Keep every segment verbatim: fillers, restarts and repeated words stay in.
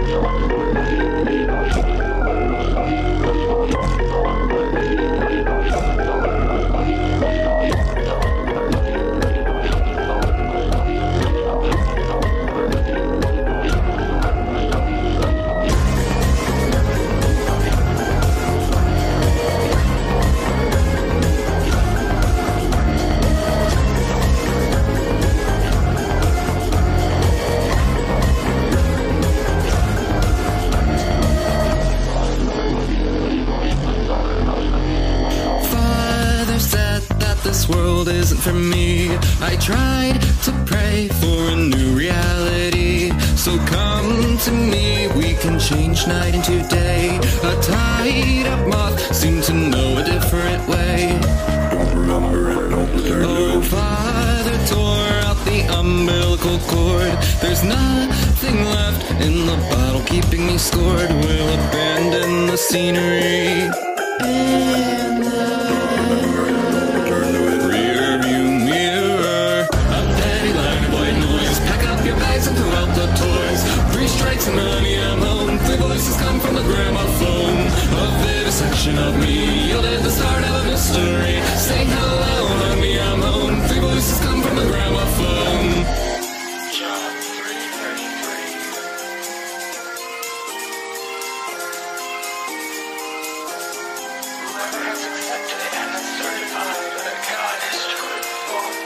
Isn't for me. I tried to pray for a new reality. So come to me, we can change night into day. A tied up moth seemed to know a different way. Don't remember it, don't return to it. Oh, Father tore out the umbilical cord. There's nothing left in the bottle keeping me scored. We'll abandon the scenery. In the and throw out the toys. Three strikes and honey, I'm home. Three voices come from the gramophone. A vivisection of me yielded the start of a mystery. Say hello, honey, I'm home. Three voices come from the gramophone. John three thirty-three. Whoever has accepted it and is certified that God is truthful.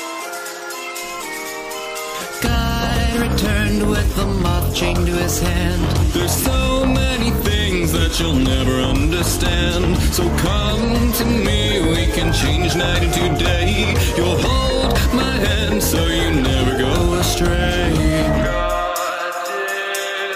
Returned with the moth chained to his hand. There's so many things that you'll never understand. So come to me, we can change night into day. You'll hold my hand so you never go astray. God did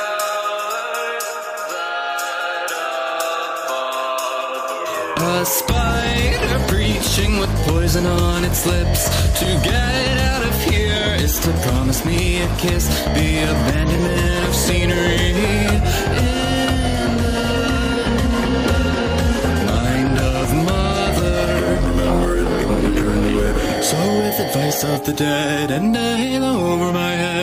that a spider preaching with poison on its lips. To get out of here is to promise me a kiss. The abandonment of scenery in the mind of mother. Remember it, don't return to it. So with advice of the dead and a halo over my head,